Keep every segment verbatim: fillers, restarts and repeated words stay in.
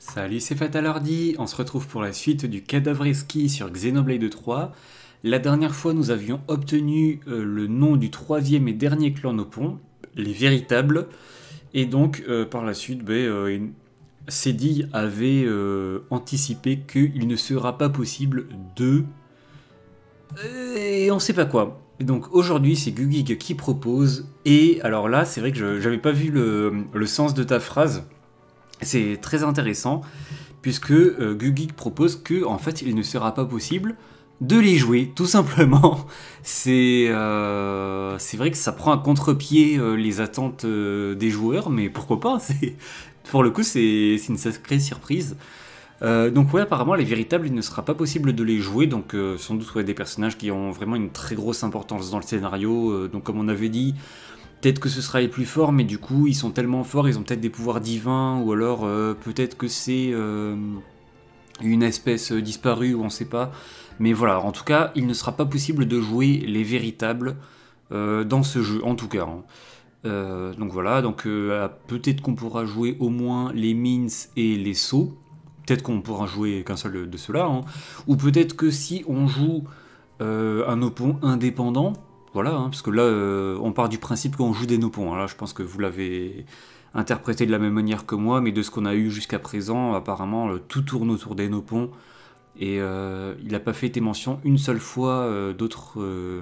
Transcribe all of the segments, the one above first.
Salut, c'est Fatalardi, on se retrouve pour la suite du Cadavreski sur Xenoblade trois. La dernière fois, nous avions obtenu euh, le nom du troisième et dernier clan Nopon, les véritables, et donc euh, par la suite, ben, euh, Cédille avait euh, anticipé qu'il ne sera pas possible de... Euh, Et on sait pas quoi. Et donc aujourd'hui, c'est Gugig qui propose, et alors là, c'est vrai que je j'avais pas vu le, le sens de ta phrase, c'est très intéressant puisque euh, Gugig propose que en fait il ne sera pas possible de les jouer, tout simplement. C'est euh, c'est vrai que ça prend à contre-pied euh, les attentes euh, des joueurs, mais pourquoi pas. C'est pour le coup c'est c'est une sacrée surprise. Euh, donc ouais, apparemment les véritables il ne sera pas possible de les jouer, donc euh, sans doute ouais, des personnages qui ont vraiment une très grosse importance dans le scénario. Euh, donc comme on avait dit, peut-être que ce sera les plus forts, mais du coup, ils sont tellement forts, ils ont peut-être des pouvoirs divins, ou alors euh, peut-être que c'est euh, une espèce disparue, ou on sait pas. Mais voilà, en tout cas, il ne sera pas possible de jouer les véritables euh, dans ce jeu, en tout cas. Hein. Euh, donc voilà, donc euh, peut-être qu'on pourra jouer au moins les mins et les sauts. Peut-être qu'on pourra jouer qu'un seul de ceux-là. Hein. Ou peut-être que si on joue euh, un opon indépendant, voilà, hein, parce que là, euh, on part du principe qu'on joue des nopons. Hein. Là, je pense que vous l'avez interprété de la même manière que moi, mais de ce qu'on a eu jusqu'à présent, apparemment, euh, tout tourne autour des nopons. Et euh, il n'a pas fait été mention une seule fois euh, d'autres euh,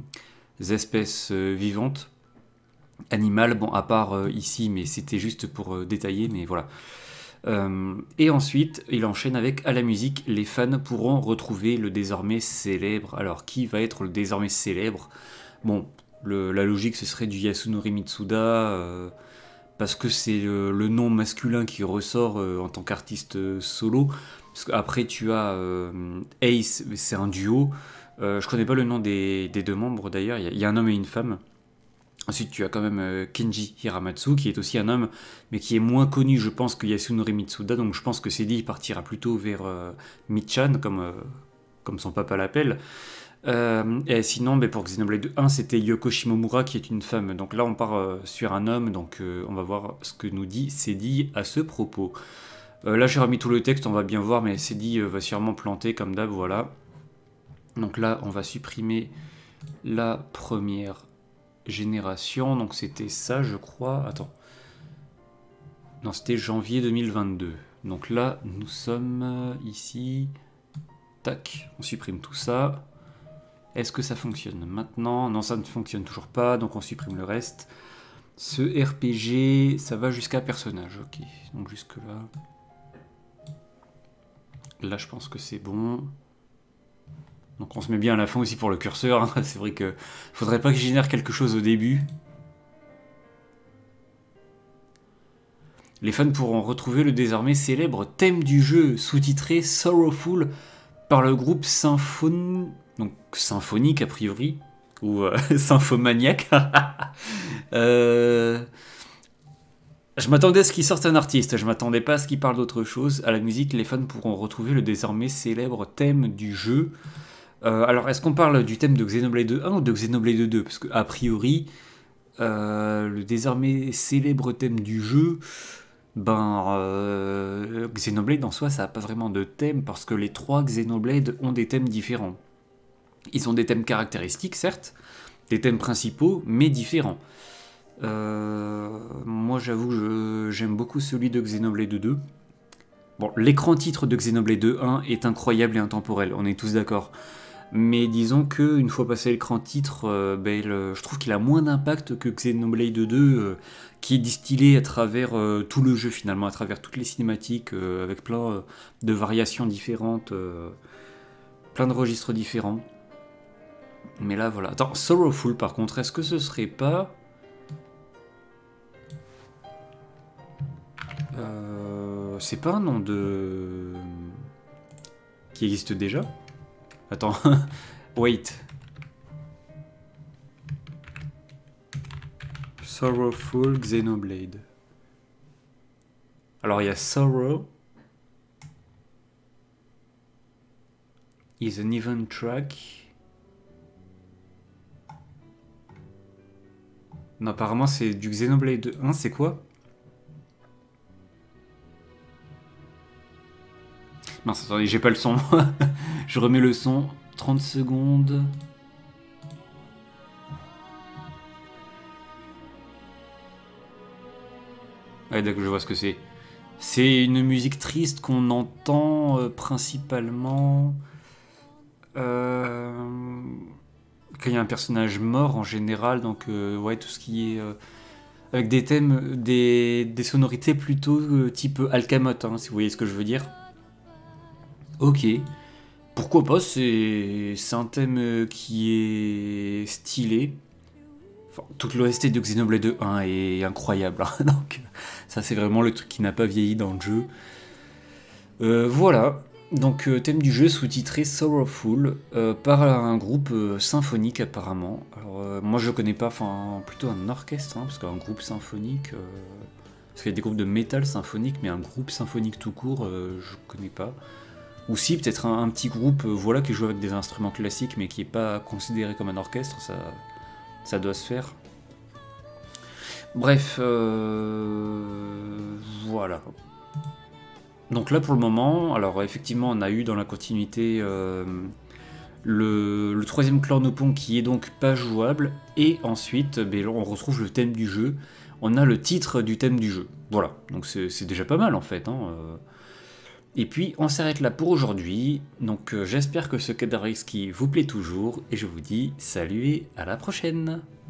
espèces euh, vivantes, animales, bon, à part euh, ici, mais c'était juste pour euh, détailler, mais voilà. Euh, et ensuite, il enchaîne avec à la musique, les fans pourront retrouver le désormais célèbre. Alors, qui va être le désormais célèbre? Bon, le- la logique, ce serait du Yasunori Mitsuda, euh, parce que c'est le, le nom masculin qui ressort euh, en tant qu'artiste euh, solo. Parce qu'après, tu as euh, Ace, c'est un duo. Euh, je connais pas le nom des, des deux membres d'ailleurs, il y, a- il y a un homme et une femme. Ensuite, tu as quand même euh, Kenji Hiramatsu, qui est aussi un homme, mais qui est moins connu, je pense, que Yasunori Mitsuda. Donc je pense que Cédille partira plutôt vers euh, Michan, comme, euh, comme son papa l'appelle. Euh, et sinon, ben, pour Xenoblade un, c'était Yoko Shimomura, qui est une femme. Donc là, on part euh, sur un homme, donc euh, on va voir ce que nous dit Cédille à ce propos. Euh, là, j'ai remis tout le texte, on va bien voir, mais Cédille euh, va sûrement planter, comme d'hab, voilà. Donc là, on va supprimer la première génération, donc c'était ça, je crois. Attends. Non, c'était janvier deux mille vingt-deux. Donc là, nous sommes euh, ici. Tac, on supprime tout ça. Est-ce que ça fonctionne maintenant? Non, ça ne fonctionne toujours pas, donc on supprime le reste. Ce R P G, ça va jusqu'à personnage, ok. Donc jusque là. Là, je pense que c'est bon. Donc on se met bien à la fin aussi pour le curseur. Hein. C'est vrai que faudrait pas que je génère quelque chose au début. Les fans pourront retrouver le désormais célèbre thème du jeu, sous-titré Sorrowful, par le groupe Symphon... donc symphonique a priori, ou euh, symphomaniaque. euh... Je m'attendais à ce qu'il sorte un artiste, je m'attendais pas à ce qu'il parle d'autre chose. À la musique, les fans pourront retrouver le désormais célèbre thème du jeu. Euh, alors, est-ce qu'on parle du thème de Xenoblade un ou de Xenoblade deux? Parce que, a priori, euh, le désormais célèbre thème du jeu, ben, euh, Xenoblade en soi, ça n'a pas vraiment de thème parce que les trois Xenoblade ont des thèmes différents. Ils ont des thèmes caractéristiques, certes, des thèmes principaux, mais différents. Euh, moi, j'avoue que j'aime beaucoup celui de Xenoblade deux. Bon, l'écran titre de Xenoblade un est incroyable et intemporel, on est tous d'accord. Mais disons que une fois passé l'écran titre, euh, ben, le- je trouve qu'il a moins d'impact que Xenoblade deux, euh, qui est distillé à travers euh, tout le jeu finalement, à travers toutes les cinématiques, euh, avec plein euh, de variations différentes, euh, plein de registres différents. Mais là voilà. Attends, Sorrowful par contre, est-ce que ce serait pas... Euh, c'est pas un nom de... qui existe déjà? Attends, wait. Sorrowful Xenoblade. Alors il y a Sorrow is an event track. Non, apparemment, c'est du Xenoblade un, c'est quoi? Mince, attendez, j'ai pas le son. Je remets le son. trente secondes. Ouais, d'accord, je vois ce que c'est. C'est une musique triste qu'on entend euh, principalement euh, quand il y a un personnage mort en général. Donc, euh, ouais, tout ce qui est. Euh, avec des thèmes, des, des sonorités plutôt euh, type Alcamote, hein, si vous voyez ce que je veux dire. Ok. Pourquoi pas, c'est c'est un thème euh, qui est stylé. Enfin, toute l'O S T de Xenoblade un est incroyable, hein, donc ça c'est vraiment le truc qui n'a pas vieilli dans le jeu. Euh, voilà, donc euh, thème du jeu sous-titré Sorrowful euh, par un groupe euh, symphonique apparemment. Alors euh, moi je connais pas, enfin plutôt un orchestre, hein, parce qu'un groupe symphonique, euh, parce qu'il y a des groupes de métal symphonique, mais un groupe symphonique tout court, euh, je connais pas. Ou si, peut-être un, un petit groupe euh, voilà, qui joue avec des instruments classiques, mais qui n'est pas considéré comme un orchestre, ça, ça doit se faire. Bref, euh, voilà. Donc là, pour le moment, alors effectivement, on a eu dans la continuité euh, le, le troisième Clornopon qui est donc pas jouable, et ensuite, ben, là, on retrouve le thème du jeu. On a le titre du thème du jeu. Voilà, donc c'est déjà pas mal en fait, hein, euh. Et puis on s'arrête là pour aujourd'hui, donc euh, j'espère que ce Cadavreski vous plaît toujours, et je vous dis salut et à la prochaine.